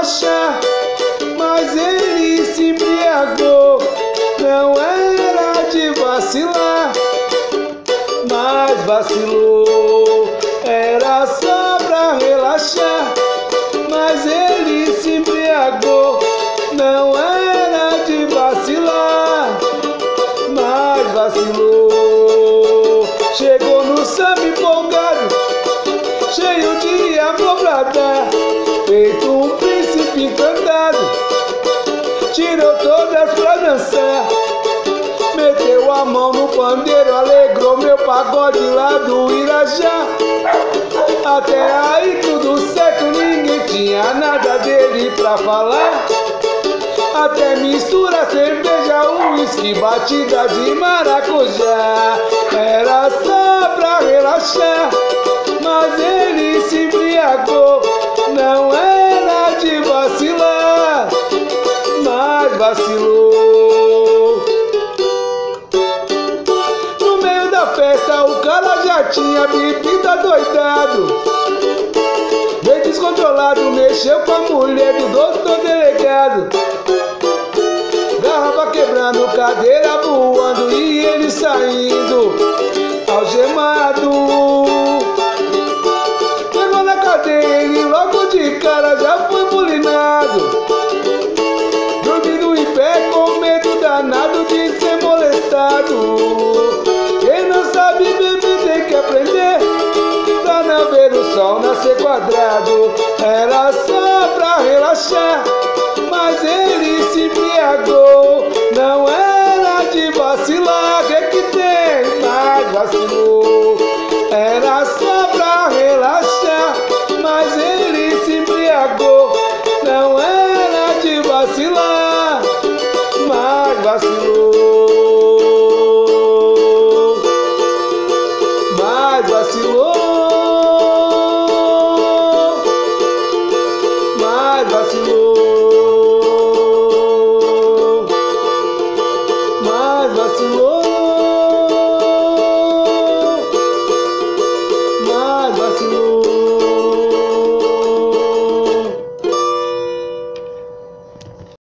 relaxar, mas ele se embriagou. Não era de vacilar, mas vacilou. Era só pra relaxar, mas ele se embriagou. Não era de vacilar, mas vacilou. Chegou no samba empolgado, cheio de amor pra dar, feito um príncipe encantado. Tirou todas pra dançar, meteu a mão no pandeiro, alegrou meu pagode lá do Irajá. Até aí tudo certo, ninguém tinha nada dele pra falar. Até mistura cerveja, uísque, batida de maracujá. Era só pra relaxar, mas ele se embriagou. Não era de vacilar, mas vacilou. No meio da festa o cara já tinha bebido adoidado. Bem descontrolado, mexeu com a mulher do doutor delegado. Garrafa quebrando, cadeira voando e ele saindo algemado. Chegou na cadeia, ele logo de cara já foi bulinado. Dormindo em pé com medo danado de ser molestado. Quem não sabe beber tem que aprender, pra não ver o sol nascer quadrado. Era só pra relaxar, mas ele se embriagou. Não era de vacilar, que tem? Mas vacilou. Era só pra relaxar, mas ele se embriagou. Não era de vacilar, mas vacilou.